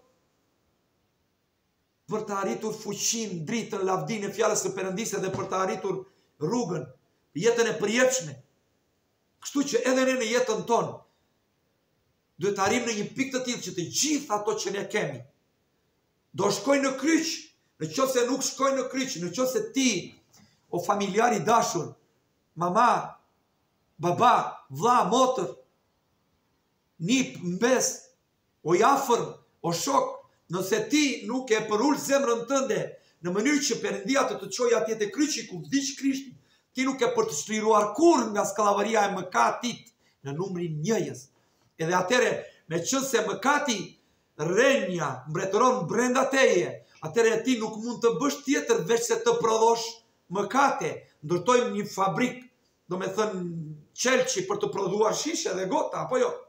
për të arritur fuqin, dritën, lavdin e fjalës së Perëndisë dhe për të arritur rrugën, jetën e përjetshme. Kështu që edhe ne në jetën tonë duhet të arrijmë në një pikë të tillë që të gjithë ato që ne kemi do shkojnë në kryq. Nëse nuk shkojnë në kryq, nëse ti o familjar i dashur, mama, baba, vlla, motër, nip, mbes, o afër, o shok, nëse ti nuk e përul zemrën tënde në mënyrë që Perëndia të të çojë atje te kryqi ku vdiq Krishti, ti nuk e për të çliruar kurrë nga skllavëria e mëkatit në numrin 1. Edhe atëre, me qënë se mëkati rrenja, mbretëron brenda teje, atëre ti nuk mund të bësh tjetër veç se të prodhosh mëkate. Ndërtojmë një fabrik, do me thënë qelçi për të prodhuar shishe dhe gota, apo jo?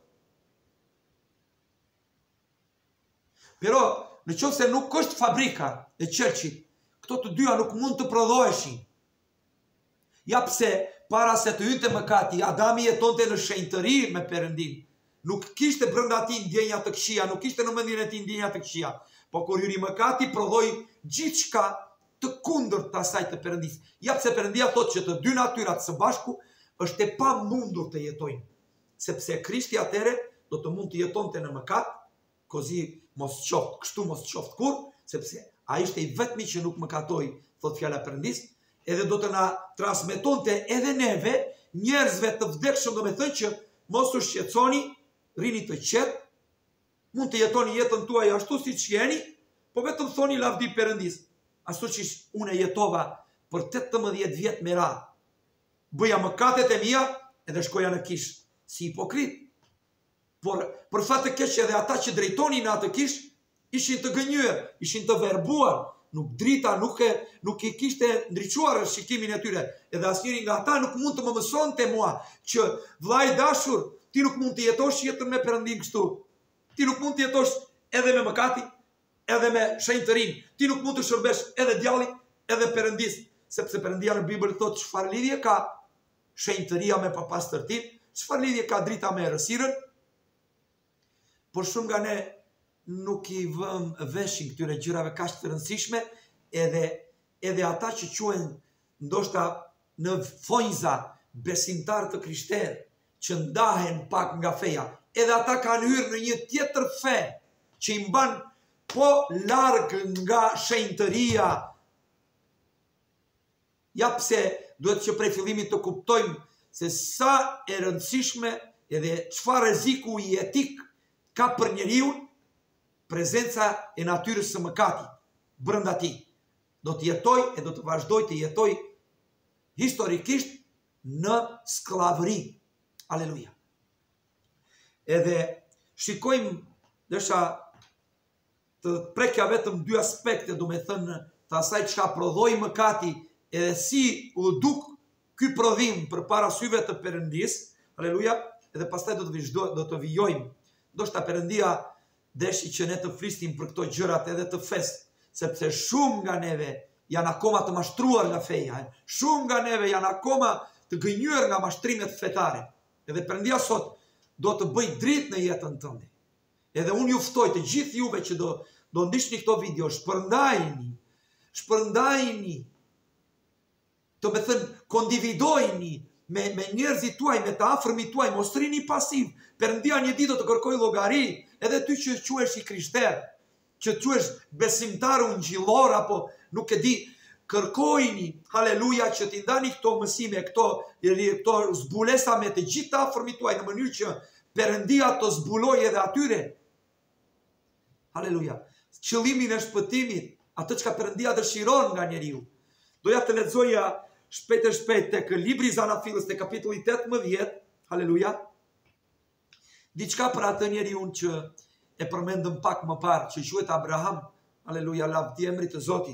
Pero, në qënë se nuk është fabrika e qelçit, këto të dyja nuk mund të prodhoheshin. Ja pse, para se të hynte mëkati, Adami jetonte në shenjtëri me Perëndin. Nuk kishte brenda tij ndjenja të këqija, nuk kishte në mendjen e tij ndjenja të këqija. Po kur hyri mëkati, prodhoi gjithçka të kundërt të asaj të Perëndisë. Ja pse Perëndia thotë që të dy natyrat së bashku është e pamundur të jetojnë. Sepse Krishti atëre do të mund të jetonte në mëkat, kozi mos qoftë, kështu mos qoftë kurrë, sepse ai ishte i vetmi që nuk mëkatoi, thot fjala e Perëndisë, edhe do të na transmetonte edhe neve, njerëzve të vdekshëm, do me thënë që mos u shqetësoni, rini të qetë, mund të jetoni jetën tuaj ashtu si që jeni, po vetëm thoni lavdi Perëndisë. Ashtu që unë jetova për 18 vjet me radhë. Bëja mëkatet e mia edhe shkoja në kish, si hipokrit. Por për fat të keq edhe ata që drejtonin në atë kish, ishin të gënjur, ishin të verbuar, nuk drita, nuk i kishte ndriçuar shikimin e tyre. Edhe asnjëri nga ata nuk mund të më mësonte mua që vllai dashur, ti nuk mund të jetosh jetën me Perëndin kështu. Ti nuk mund të jetosh edhe me mëkati, edhe me shenjtërinë. Ti nuk mund të shërbesh edhe djallit, edhe Perëndisë, sepse Perëndia në Bibël thotë çfarë lidhje ka shenjtëria me papastërtinë, çfarë lidhje ka drita me errësirën. Por shumë nga ne nuk i vëm veshin këtyre gjërave kaq të rëndësishme, edhe ata që quhen ndoshta në thonjza besimtar të krishterë, që ndahen pak nga feja, edhe ata kanë hyrë në një tjetër fe që i mban po larg nga shenjtëria. Ja pse duhet që prej fillimit të kuptojmë se sa e rëndësishme edhe çfarë rreziku i etik ka për njeriu prezenca e natyrës së mëkatit brenda tij. Do të jetoj e do të vazhdoj të jetoj historikisht në skllavëri. Aleluja. Edhe shikojmë, desha të prekja vetëm dy aspekte, do me thënë, të asaj çka prodhoi mëkati, edhe si u duk ky prodhim përpara syve të Perëndisë. Aleluja. Edhe pastaj do të vijojmë. Ndoshta Perëndia deshi që ne të flisnim për këto gjërat edhe të fest, sepse shumë nga neve janë akoma të mashtruar nga feja, shumë nga neve janë akoma të gënjur nga mashtrimet fetare. Edhe Perëndia sot do të bëj dritë në jetën tënde. Edhe unë ju ftoj të gjithë juve që do ndiqni këto video, shpërndajini, të me thënë, kondividojni me njerëzit tuaj, me të afërmit tuaj, mos rini pasiv. Perëndia një ditë do të kërkoj llogari, edhe ty që quhesh i krishter, që quhesh besimtar ungjillor apo nuk e di, kërkojini, haleluja, që t'i ndani këto mësime, këto zbulesa me të gjithë të afërmit tuaj, në mënyrë që Perëndia të zbulojë edhe atyre. Haleluja. Qëllimin e shpëtimit, atë çka Perëndia dëshiron nga njeriu. Doja të lexoja shpejt tek libri i Zanafillës te kapitulli 18, haleluja. Diçka për atë njeriu që e përmendëm pak më parë, që quhet Abraham, haleluja, lavdi emrit të Zotit.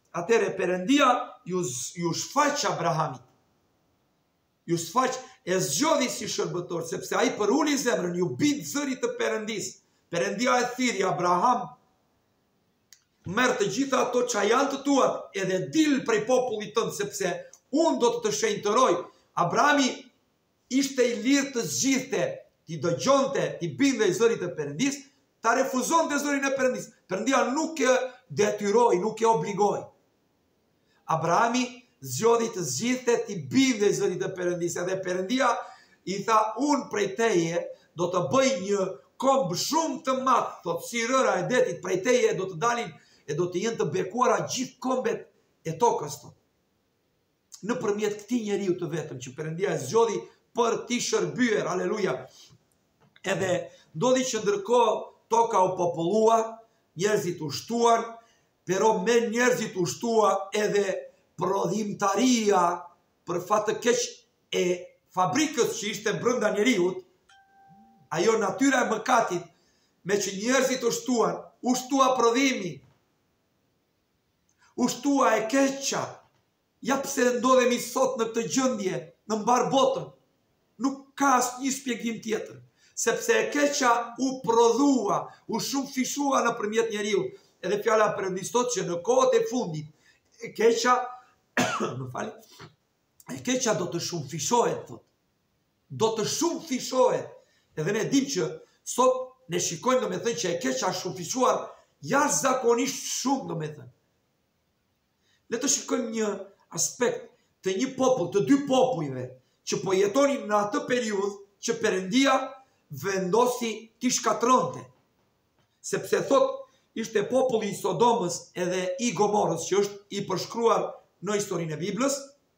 Atere Perëndia ju shfaq Abrahamit. Ju shfaq e zgjodhi si shërbëtor, sepse ai për uli zemrën ju bit zërit të Perëndis. Perëndia e thiri Abraham, merr të gjitha ato që janë të tuat edhe dil prej popullit tënd, sepse unë do të shenjtëroj. Abrahami ishte i lirë të zgjidhte, ti dëgjonte, ti bindej zërit të Perëndis, ta refuzonte zërin e Perëndis. Perëndia nuk e detyroi, nuk e obligoi. Abrahami zgjodhi të zgjidhte, ti bindej zërit të Perëndis, edhe Perëndia i tha, unë prej teje do të bëj një komb shumë të madh, thot si rëra e detit, prej teje do të dalin e do të jenë të bekuara gjithë kombet e tokës tot. Nëpërmjet këtij njeriu të vetëm që Perëndia e zgjodhi për t'i shërbyer, aleluja. Edhe ndodhi që ndërkohë toka u popullua, njerëzit u shtuan, pero me njerëzit u shtua edhe prodhimtaria për fat të keq e fabrikës që ishte brenda njeriut, ajo natyra e mëkatit, me që njerëzit u shtua prodhimi, u shtua e keqja. Ja pse ndodhemi sot në këtë gjendje në mbar botën. Nuk ka asnjë shpjegim tjetër, sepse e keqja u prodhua, u shumëfishua nëpërmjet njeriu. Edhe fjala e Perëndis thotë që në kohët e fundit e keqja, e keqja do të shumëfishohet, thotë. Do të shumëfishohet. Edhe ne dim që sot ne shikojmë, domethënë, që e keqja është shumëfishuar jashtëzakonisht shumë, domethënë. Le të shikojmë një aspekt të një popull, të dy popujve që po jetonin në atë periudhë që Perëndia vendosi t'i shkatronte. Sepse thot ishte populli i Sodomës edhe i Gomorës, që është i përshkruar në historinë e Biblës.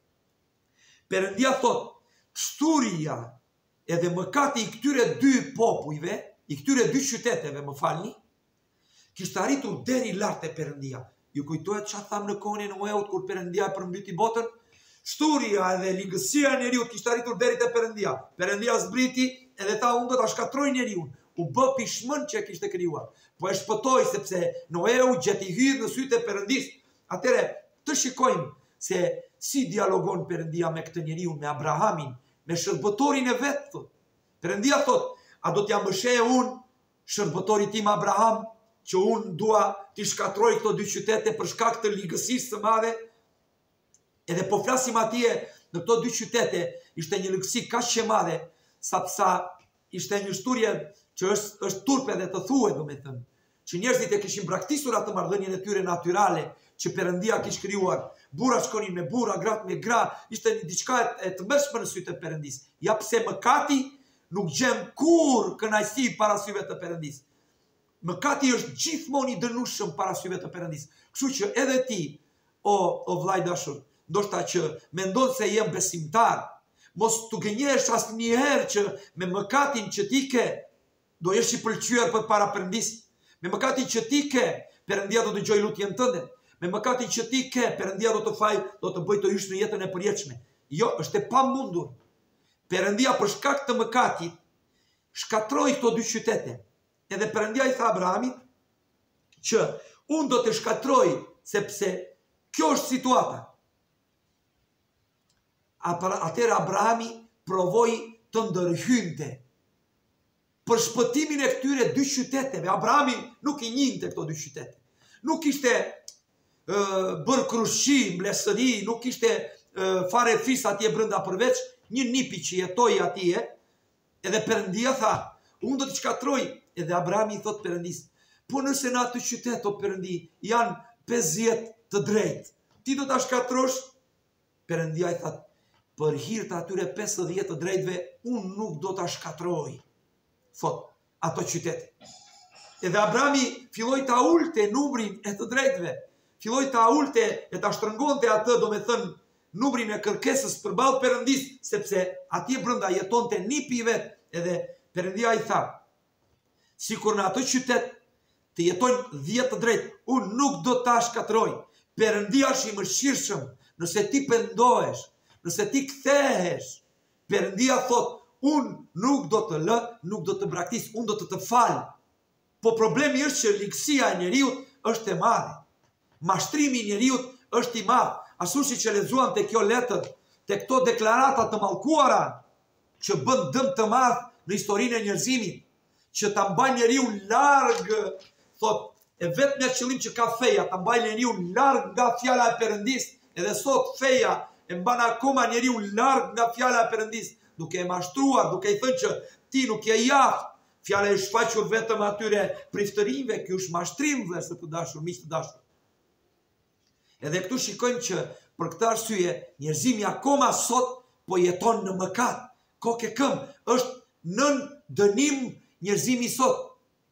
Perëndia thot, shturia edhe mëkati i këtyre dy popujve, i këtyre dy qyteteve, më falni, kishte arritur deri lart te Perëndia. Ju kujtohet çfarë tham në kohën e Noeut kur Perëndia e përmbyti botën? Shturia edhe ligësia e njeriut kishte arritur deri te Perëndia. Perëndia zbriti edhe tha, unë do ta shkatroj njeriun. U bë pishmën që e kishte krijuar. Po e shpëtoi sepse Noeu gjeti hyrë në sytë e Perëndis. Atëre të shikojmë se si dialogon Perëndia me këtë njeriu, me Abrahamin, me shërbëtorin e vet. Perëndia thot, a do t'ja mbëshej unë shërbëtorit tim Abraham, që unë dua t'i shkatroj këto dy qytete për shkak të ligësisë së madhe? Edhe po flasim atje në këto dy qytete, ishte një ligësi kaq e madhe, sa ishte një shturje që është turpe dhe të thuhet, domethënë, që njerëzit e kishin braktisur atë marrëdhënien e tyre natyrale që Perëndia kishte krijuar. Burra shkonin me burra, gratë me gra, ishte një diçka e tmerrshme në sytë e Perëndis. Ja pse mëkati nuk gjen kurrë kënaqësi para syve të Perëndis. Mëkati është gjithmonë i dënueshëm para syve të Perëndis. Kështu që edhe ti, o vllai dashur, ndoshta që mendon se je besimtar, mos t'u gënjesh asnjëherë që me mëkatin që ti ke, do jesh i pëlqyer përpara Perëndis. Me mëkatin që ti ke, Perëndia do të dëgjojë lutjen tënde. Me mëkatin që ti ke, Perëndia do të fajë, do të bëjë të hysh në jetën e përjetshme. Jo, është e pamundur. Perëndia për shkak të mëkatit shkatroi këto dy qytete. Edhe Perëndia i tha Abrahamit që unë do të shkatroj sepse kjo është situata. Atëherë Abrahami provoi të ndërhynte për shpëtimin e këtyre dy qyteteve. Abrahami nuk i njinte këto dy qytete. Nuk ishte bërë krushqi, mbledhëri, nuk ishte fare fis atje brenda përveç një nipi që jetoi atje. Edhe Perëndia tha, unë do të shkatroj. Edhe Abrahami i thot Perëndis, po nëse në atë qytet, o Perëndi, janë 50 të drejtë, ti do ta shkatrosh? Perëndia i thot, për hir të atyre 50 të drejtëve, unë nuk do ta shkatroj, thot, ato qytete. Edhe Abrahami filloi ta ulte numrin e të drejtëve, filloi ta ulte e ta shtrëngonte atë, domethënë, numrin e kërkesës përballë Perëndis, sepse atje brenda jetonte nipi i vet. Edhe Perëndia i tha, sikur në atë qytet të jetojnë 10 të drejtë, unë nuk do ta shkatroj. Perëndia është i mëshirshëm, nëse ti pendohesh, nëse ti kthehesh, Perëndia thot, unë nuk do të lë, nuk do të braktis, unë do të fal. Po problemi është që ligësia e njeriut është e madhe. Mashtrimi i njeriut estimar, assuși zoante che ho letto, te kto deklarata të mallkuara që bën dëm të madh në historinë e njerëzimit, që ta mbajnë njeriu larg, thot, e vetmja qëllim që ka feja, ta mbajnë njeriu larg nga fjala e Perëndis, edhe sot feja e mban akoma njeriu larg nga fjala e Perëndis, duke e mashtruar, duke i thënë që ti nuk je i aftë. Fjala e shfaqur vetëm atyre priftërinjve, ky është mashtrim, vëllezër të dashur, miq të dashur. Edhe këtu shikojmë që për këtë arsye njerëzimi akoma sot po jeton në mëkat. Kokë këm është nën dënim njerëzimi sot.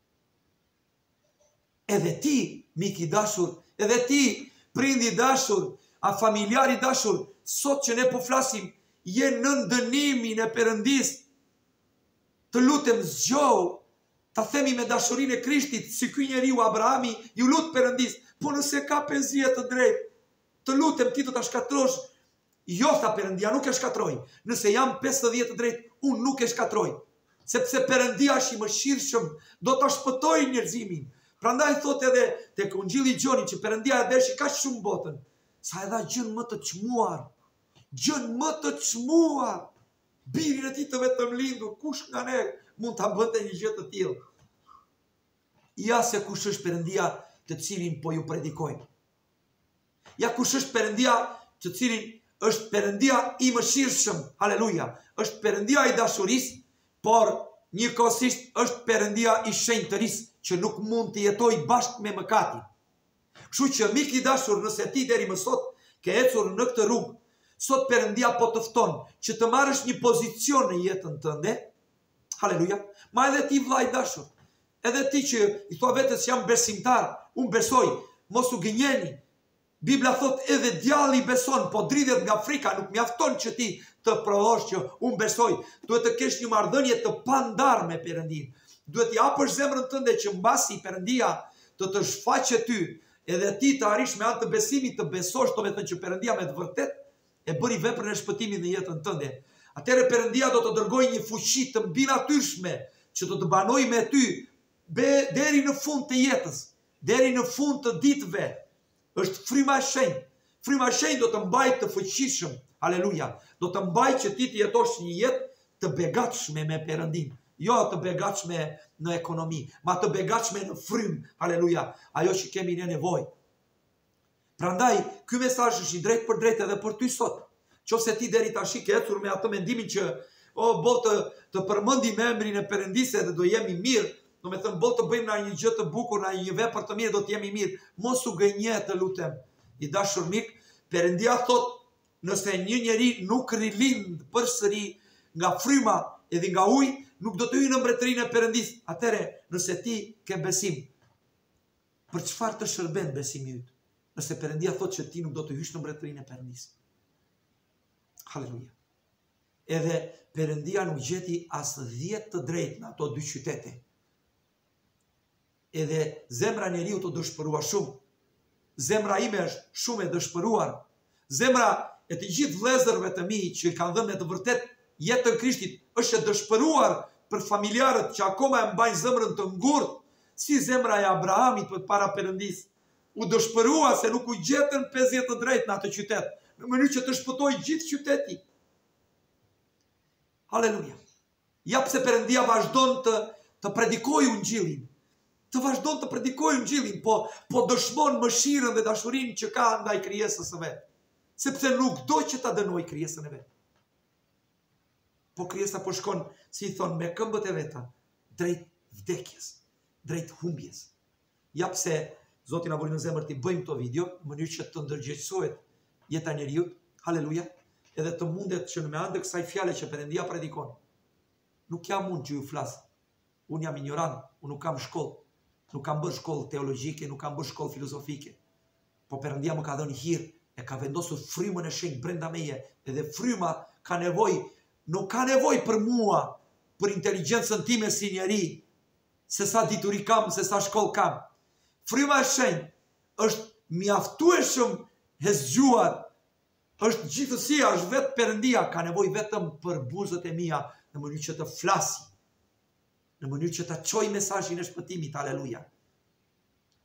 Edhe ti, mik i dashur, edhe ti, prindi i dashur, a familjari i dashur, sot që ne po flasim, je nën dënimin e Perëndis. Të lutem zgjohu, ta themi me dashurinë e Krishtit, si ky njeriu Abrahami ju lut Perëndis, po nëse ka 50 të drejtë, të lutem ti do ta shkatrosh. Jo, tha Perëndia, nuk e shkatroj. Nëse jam 50 të drejtë, unë nuk e shkatroj. Sepse Perëndia është i mëshirshëm, do ta shpëtojë njerëzimin. Prandaj thot edhe tek Ungjilli i Gjonit që Perëndia e dëshi kaq shumë botën, sa e dha gjën më të çmuar. Gjën më të çmuar. Birin e tij të vetëm lindur, kush nga ne mund ta bënte një gjë të tillë? Ja se kush është Perëndia të cilin po ju predikoj. Ja kush është Perëndia të cilin është Perëndia i mëshirshëm, haleluja. Është Perëndia i dashurisë, por njëkohësisht është Perëndia i shenjtërisë që nuk mund të jetojë bashkë me mëkatin. Kështu që mik i dashur, nëse ti deri më sot ke ecur në këtë rrugë, sot Perëndia po të fton që të marrësh një pozicion në jetën tënde. Haleluja. Ma edhe ti vllai dashur, edhe ti që i thua vetes jam besimtar, unë besoj, mos u gënjeni. Bibla thot edhe djalli beson, po dridhet nga frika, nuk mjafton që ti të provosh që unë besoj. Duhet të kesh një marrëdhënie të pandarë me Perëndin. Duhet t'i hapësh zemrën tënde që mbasi Perëndia të shfaqe ty, edhe ti të arrish me anë të besimit të besosh, do të thënë që Perëndia me të vërtet e bëri veprën e shpëtimit në jetën tënde. Atëherë Perëndia do të dërgojë një fuqi të mbinatyrshme që do të banojë me ty deri në fund të jetës, deri në fund të ditëve. Është fryma e shenjtë. Fryma e shenjtë do të mbajë të fuqishëm. Haleluja. Do të mbajë që ti të jetosh një jetë të begatshme me Perëndin. Jo të begatshme në ekonomi, ma të begatshme në frymë. Haleluja. Ajo që kemi ne nevojë. Prandaj, ky mesazh është i drejtë për drejtë edhe për ty sot. Qofse ti deri tash ke ecur me atë mendimin që të përmendim emrin e Perëndisë dhe do jemi mirë, do me thënë, të bëjmë në një gjë të bukur, në një vepër të mirë, do të jemi mirë. Mos u gënje, të lutem. I dashur mik, Perëndia thot, nëse një njeri nuk rilind përsëri nga fryma edhe nga ujë, nuk do të hyjë në mbretërinë e Perëndisë. Atëre, nëse ti ke besim, për çfarë të shërben besimi yt? Nëse Perëndia thot që ti nuk do të hysh në mbretërinë e Perëndisë. Halleluja. Edhe Perëndia nuk gjeti as 10 të drejtë në ato 2 qytete. Edhe zemra njeriu të dëshpëruar shumë. Zemra ime është shumë e dëshpëruar. Zemra e të gjithë vëllezërve të mi që kanë dhënë me të vërtet jetën e Krishtit është e dëshpëruar për familjarët që akoma e mbajnë zemrën të ngurtë, si zemra e Abrahamit para Perëndisë. U dëshpërua se nuk u gjetën 50 të drejtë në atë qytet, në mënyrë që të shpëtojë gjithë qyteti. Halleluja. Ja pse Perëndia vazhdon të predikojë Ungjillin. Të vazhdon të predikojë Ungjillin, po dëshmon mëshirën dhe dashurinë që ka ndaj krijesës së vet. Sepse nuk do që ta dënoj krijesën e vet. Po krijesa po shkon, si thon, me këmbët e veta drejt vdekjes, drejt humbjes. Ja pse Zoti na voli në zemër të bëjmë këto video në mënyrë që të ndërgjegjësohet jeta e njeriu, haleluja, edhe të mundet që me anë të kësaj fjale që Perëndia predikon. Nuk jam unë që ju flas. Unë jam ignorant, unë nuk kam shkollë. Nuk kam bërë shkollë teologjike, nuk kam bërë shkollë filozofike. Po Perëndia më ka dhënë hir, e ka vendosur frymën e shenjtë brenda meje, edhe fryma ka nevojë, nuk ka nevojë për mua, për inteligjencën time si njeri, se sa dituri kam, se sa shkollë kam. Fryma e shenjtë është mjaftueshëm e zgjuar, është gjithësia, është vetë Perëndia, ka nevojë vetëm për buzët e mia në mënyrë që të flasi, në mënyrë që ta çoj mesazhin e shpëtimit, haleluja.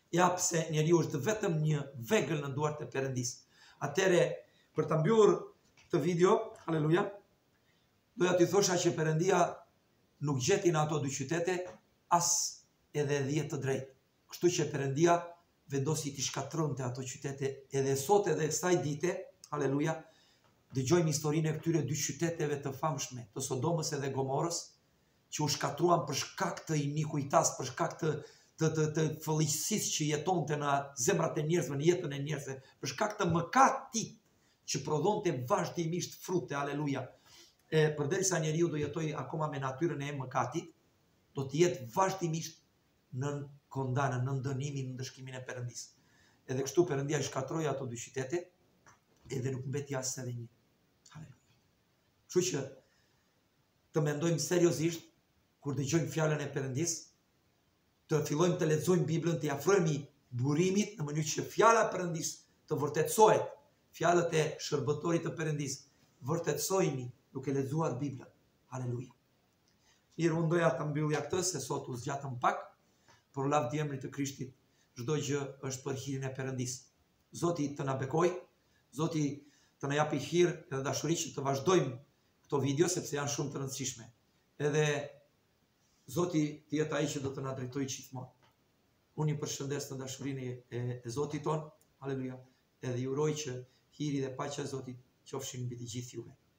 ja pse njeriu është vetëm një vegël në duart e Perëndis. Atëre, për ta mbyllur këtë video, haleluja, doja t'i thosha që Perëndia nuk gjeti në ato dy qytete as edhe 10 të drejtë. Kështu që Perëndia vendosi t'i shkatronte ato qytete edhe sot edhe kësaj dite, haleluja, dëgjojmë historinë e këtyre dy qyteteve të famshme, të Sodomës edhe Gomorës, që u shkatruan për shkak të inikujtas, për shkak të fëllëqësisë që jetonte në zemrat e njerëzve, në jetën e njerëzve, për shkak të mëkatit që prodhonte vazhdimisht frute, haleluja. Përderisa njeriu do jetoj akoma me natyrën e mëkatit, do të jetë vazhdimisht në kondanën, në dënimin, në dëshkimin e Perëndis. Edhe kështu Perëndia i shkatroi ato dy qytete, edhe nuk mbeti as edhe një. Haleluja. Kështu që të mendojmë seriozisht kur dëgjojmë fjalën e Perëndis, të fillojmë të lexojmë Biblën, të afrohemi burimit në mënyrë që fjala e Perëndis të vërtetësohet, fjalët e shërbëtorit të Perëndis vërtetësoheni duke lexuar Biblën. Haleluja. Mirë, unë doja të mbyllja këtë, se sot u zgjatëm pak, por lavdi emrit të Krishtit, çdo gjë është për hirin e Perëndis. Zoti të na bekoj, Zoti të na japi hir dhe dashuri që të vazhdojmë këto video, sepse janë shumë të rëndësishme. Edhe Zoti të jetë ai që do të na drejtojë gjithmonë. Unë i përshëndes të dashurinë e Zotit ton, haleluja, edhe ju uroj që hiri dhe paqja e Zotit qofshin mbi të gjithë juve.